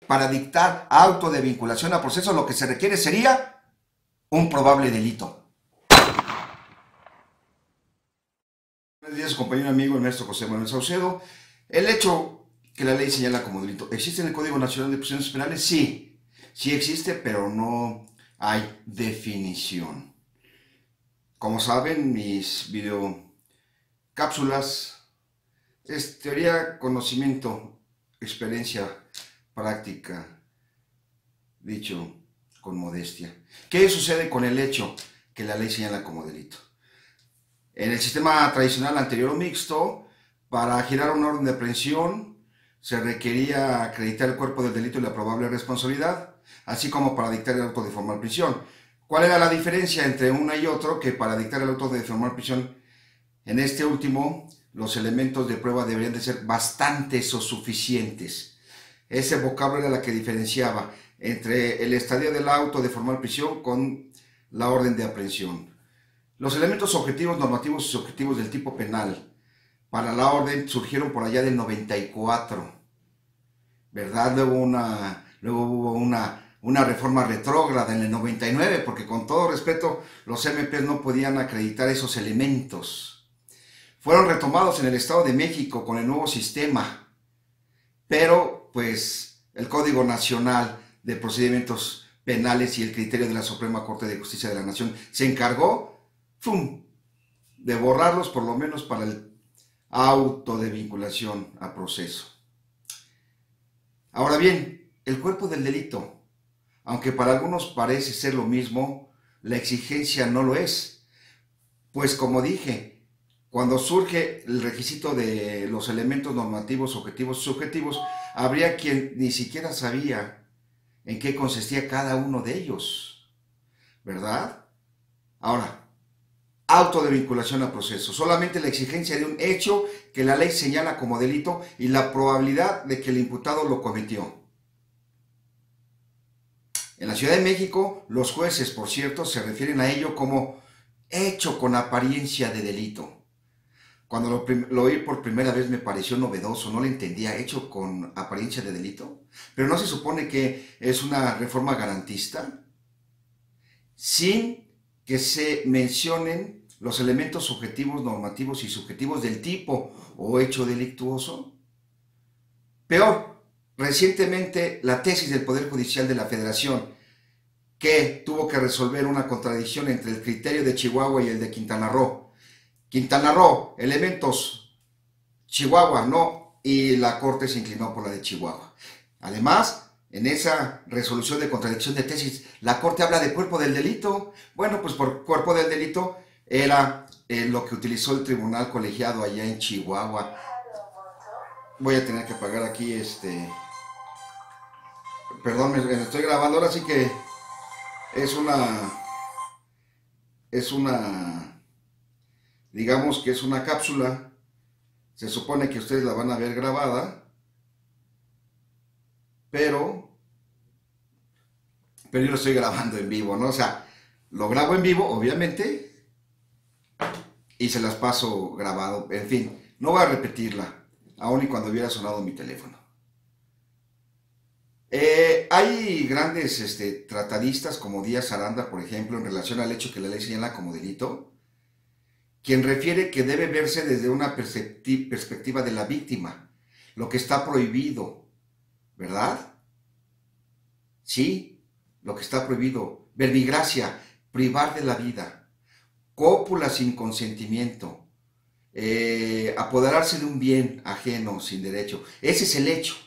para dictar auto de vinculación a proceso, lo que se requiere sería un probable delito. Buenos días, compañero amigo, el maestro José Manuel Saucedo. El hecho que la ley señala como delito, ¿existe en el Código Nacional de Procedimientos Penales? Sí, sí existe, pero no hay definición. Como saben, mis videocápsulas es teoría, conocimiento, experiencia, práctica, dicho con modestia. ¿Qué sucede con el hecho que la ley señala como delito? En el sistema tradicional anterior o mixto, para girar una orden de aprehensión, se requería acreditar el cuerpo del delito y la probable responsabilidad, así como para dictar el auto de formal prisión. ¿Cuál era la diferencia entre una y otro? Que para dictar el auto de formal prisión, en este último, los elementos de prueba deberían de ser bastantes o suficientes. Ese vocablo era la que diferenciaba entre el estadio del auto de formal prisión con la orden de aprehensión. Los elementos objetivos, normativos y subjetivos del tipo penal para la orden surgieron por allá del 94, ¿verdad? Luego hubo una reforma retrógrada en el 99, porque con todo respeto, los MPs no podían acreditar esos elementos. Fueron retomados en el Estado de México con el nuevo sistema, pero pues el Código Nacional de Procedimientos Penales y el criterio de la Suprema Corte de Justicia de la Nación se encargó de borrarlos, por lo menos para el auto de vinculación a proceso. Ahora bien, el cuerpo del delito, aunque para algunos parece ser lo mismo, la exigencia no lo es, pues como dije, cuando surge el requisito de los elementos normativos, objetivos y subjetivos, habría quien ni siquiera sabía en qué consistía cada uno de ellos, ¿verdad? Ahora, auto de vinculación a proceso, solamente la exigencia de un hecho que la ley señala como delito y la probabilidad de que el imputado lo cometió. En la Ciudad de México, los jueces, por cierto, se refieren a ello como hecho con apariencia de delito. Cuando lo oí por primera vez me pareció novedoso, no lo entendía, hecho con apariencia de delito. Pero ¿no se supone que es una reforma garantista? Sin que se mencionen los elementos objetivos, normativos y subjetivos del tipo o hecho delictuoso. Peor, recientemente la tesis del Poder Judicial de la Federación, que tuvo que resolver una contradicción entre el criterio de Chihuahua y el de Quintana Roo. Quintana Roo, elementos, Chihuahua no, y la Corte se inclinó por la de Chihuahua. Además, en esa resolución de contradicción de tesis, la Corte habla de cuerpo del delito. Bueno, pues por cuerpo del delito era lo que utilizó el tribunal colegiado allá en Chihuahua. Voy a tener que apagar aquí Perdón, me estoy grabando ahora, sí que digamos que es una cápsula. Se supone que ustedes la van a ver grabada, pero yo lo estoy grabando en vivo, ¿no? O sea, lo grabo en vivo, obviamente, y se las paso grabado. En fin, no voy a repetirla, aun y cuando hubiera sonado mi teléfono. Hay grandes tratadistas como Díaz Aranda, por ejemplo, en relación al hecho que la ley señala como delito, quien refiere que debe verse desde una perspectiva de la víctima, lo que está prohibido, ¿verdad? Sí, lo que está prohibido, verbigracia, privar de la vida, cópula sin consentimiento, apoderarse de un bien ajeno sin derecho. Ese es el hecho,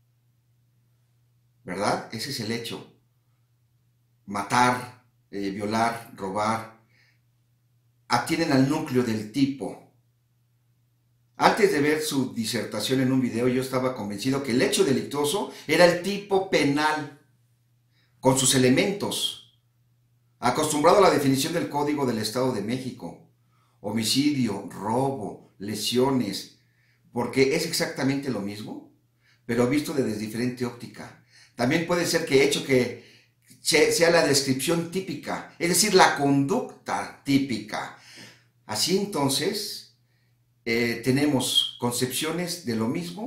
¿verdad? Ese es el hecho. Matar, violar, robar, atienden al núcleo del tipo. Antes de ver su disertación en un video, yo estaba convencido que el hecho delictuoso era el tipo penal, con sus elementos, acostumbrado a la definición del Código del Estado de México: homicidio, robo, lesiones, porque es exactamente lo mismo, pero visto desde diferente óptica. También puede ser que hecho que sea la descripción típica, es decir, la conducta típica. Así entonces, tenemos concepciones de lo mismo,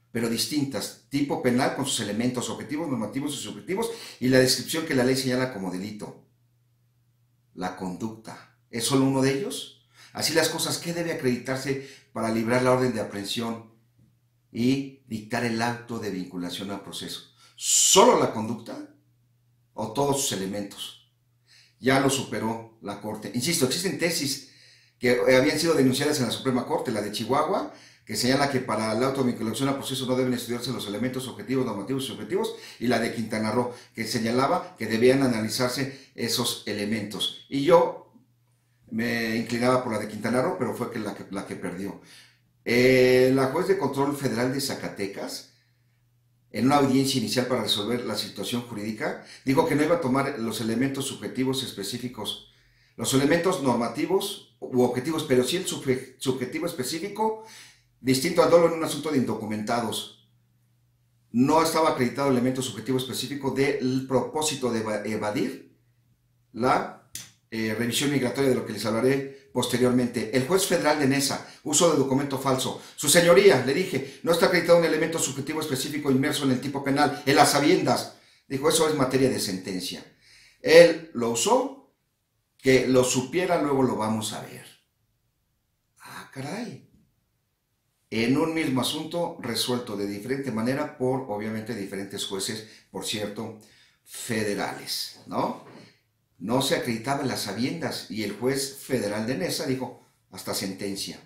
pero distintas. Tipo penal con sus elementos objetivos, normativos y subjetivos, y la descripción que la ley señala como delito. La conducta. ¿Es solo uno de ellos? Así las cosas, ¿qué debe acreditarse para librar la orden de aprehensión y dictar el acto de vinculación al proceso? ¿Solo la conducta o todos sus elementos? Ya lo superó la Corte. Insisto, existen tesis que habían sido denunciadas en la Suprema Corte, la de Chihuahua, que señala que para la autovinculación al proceso no deben estudiarse los elementos objetivos, normativos y subjetivos, y la de Quintana Roo, que señalaba que debían analizarse esos elementos. Y yo me inclinaba por la de Quintana Roo, pero fue la que perdió. La juez de control federal de Zacatecas, en una audiencia inicial para resolver la situación jurídica, dijo que no iba a tomar los elementos subjetivos específicos, los elementos normativos u objetivos, pero sí el subjetivo específico, distinto al dolo en un asunto de indocumentados. No estaba acreditado el elemento subjetivo específico del propósito de evadir la revisión migratoria, de lo que les hablaré posteriormente. El juez federal de Neza, uso de documento falso. Su señoría, le dije, no está acreditado un elemento subjetivo específico inmerso en el tipo penal, en las sabiendas. Dijo, eso es materia de sentencia. Él lo usó, que lo supiera, luego lo vamos a ver. Ah, caray. En un mismo asunto resuelto de diferente manera por, obviamente, diferentes jueces, por cierto, federales, ¿no? No se acreditaba las sabiendas y el juez federal de Neza dijo, hasta sentencia.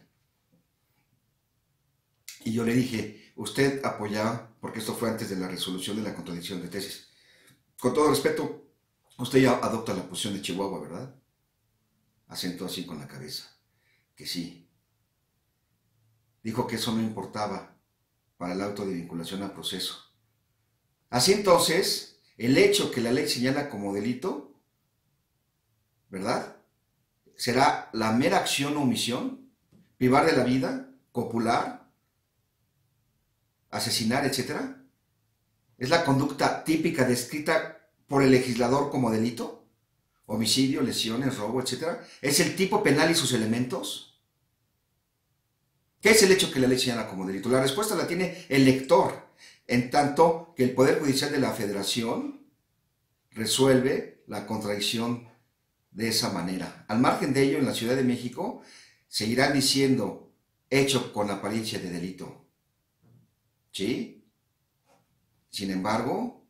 Y yo le dije, usted apoyaba, porque esto fue antes de la resolución de la contradicción de tesis. Con todo respeto, usted ya adopta la posición de Chihuahua, ¿verdad? Asentó así con la cabeza, que sí. Dijo que eso no importaba para el auto de vinculación al proceso. Así entonces, el hecho que la ley señala como delito, ¿verdad?, será la mera acción o omisión, privar de la vida, copular, asesinar, etc. Es la conducta típica descrita por el legislador como delito, homicidio, lesiones, robo, etc. Es el tipo penal y sus elementos. ¿Qué es el hecho que la ley señala como delito? La respuesta la tiene el lector, en tanto que el Poder Judicial de la Federación resuelve la contradicción de esa manera. Al margen de ello, en la Ciudad de México seguirán diciendo hecho con apariencia de delito. ¿Sí? Sin embargo,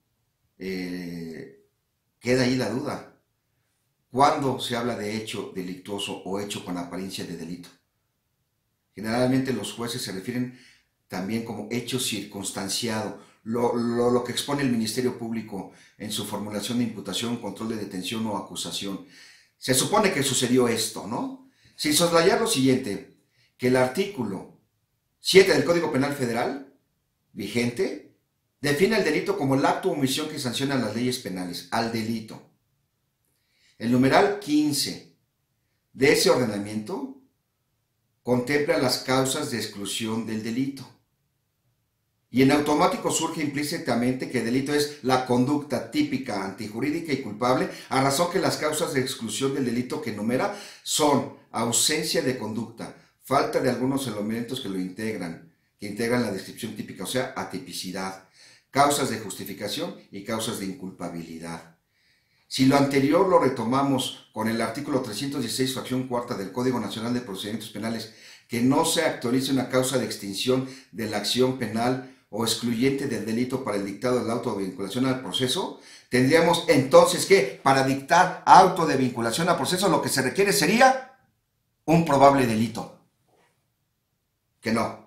queda ahí la duda. ¿Cuándo se habla de hecho delictuoso o hecho con apariencia de delito? Generalmente los jueces se refieren también como hecho circunstanciado, lo que expone el Ministerio Público en su formulación de imputación, control de detención o acusación. Se supone que sucedió esto, ¿no? Sin soslayar lo siguiente, que el artículo 7 del Código Penal Federal, vigente, define el delito como el acto o omisión que sanciona las leyes penales, al delito. El numeral 15 de ese ordenamiento contempla las causas de exclusión del delito. Y en automático surge implícitamente que el delito es la conducta típica, antijurídica y culpable, a razón que las causas de exclusión del delito que enumera son ausencia de conducta, falta de algunos elementos que integran la descripción típica, o sea, atipicidad, causas de justificación y causas de inculpabilidad. Si lo anterior lo retomamos con el artículo 316, fracción cuarta del Código Nacional de Procedimientos Penales, que no se actualice una causa de extinción de la acción penal o excluyente del delito para el dictado del auto de vinculación al proceso, tendríamos entonces que, para dictar auto de vinculación al proceso, lo que se requiere sería un probable delito. Que no.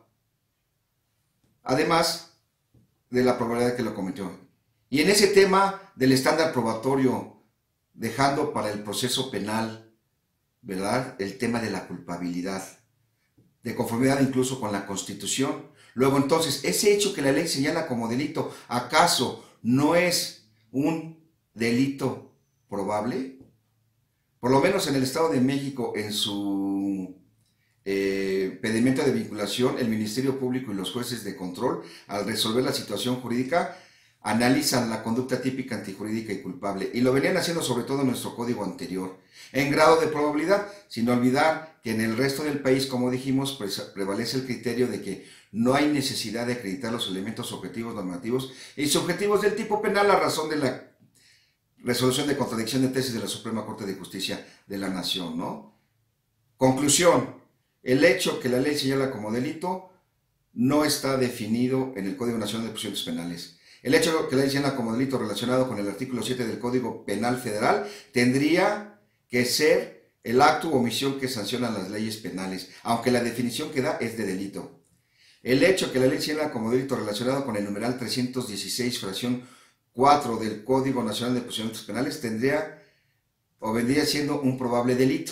Además de la probabilidad que lo cometió. Y en ese tema del estándar probatorio, dejando para el proceso penal, ¿verdad?, el tema de la culpabilidad, de conformidad incluso con la Constitución. Luego entonces, ese hecho que la ley señala como delito, ¿acaso no es un delito probable? Por lo menos en el Estado de México, en su pedimento de vinculación, el Ministerio Público y los jueces de control, al resolver la situación jurídica, analizan la conducta típica, antijurídica y culpable, y lo venían haciendo sobre todo en nuestro código anterior, en grado de probabilidad, sin olvidar que en el resto del país, como dijimos, prevalece el criterio de que no hay necesidad de acreditar los elementos objetivos, normativos y subjetivos del tipo penal a razón de la resolución de contradicción de tesis de la Suprema Corte de Justicia de la Nación, ¿no? Conclusión: el hecho que la ley señala como delito no está definido en el Código Nacional de Procedimientos Penales. El hecho que la ley señala como delito relacionado con el artículo 7 del Código Penal Federal tendría que ser el acto u omisión que sancionan las leyes penales, aunque la definición que da es de delito. El hecho que la ley señala como delito relacionado con el numeral 316, fracción 4 del Código Nacional de Procedimientos Penales tendría o vendría siendo un probable delito,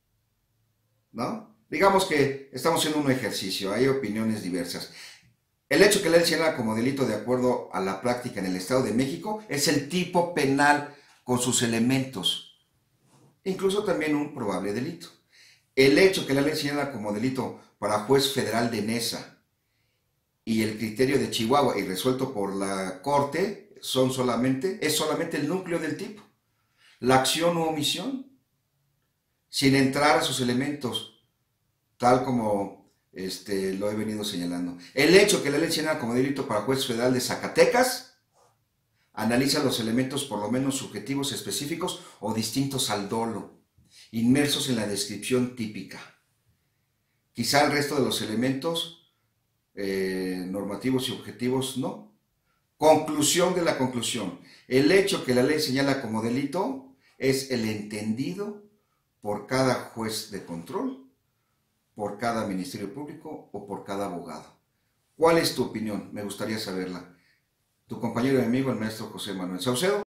¿no? Digamos que estamos en un ejercicio, hay opiniones diversas. El hecho que la ley señala como delito de acuerdo a la práctica en el Estado de México es el tipo penal con sus elementos, incluso también un probable delito. El hecho que la ley señala como delito para juez federal de Neza y el criterio de Chihuahua y resuelto por la Corte es solamente el núcleo del tipo, la acción u omisión, sin entrar a sus elementos, tal como lo he venido señalando. El hecho que la ley señala como delito para juez federal de Zacatecas analiza los elementos por lo menos subjetivos específicos o distintos al dolo, inmersos en la descripción típica. Quizá el resto de los elementos normativos y objetivos no. Conclusión de la conclusión: el hecho que la ley señala como delito es el entendido por cada juez de control, por cada ministerio público o por cada abogado. ¿Cuál es tu opinión? Me gustaría saberla. Tu compañero y amigo, el maestro José Manuel Saucedo.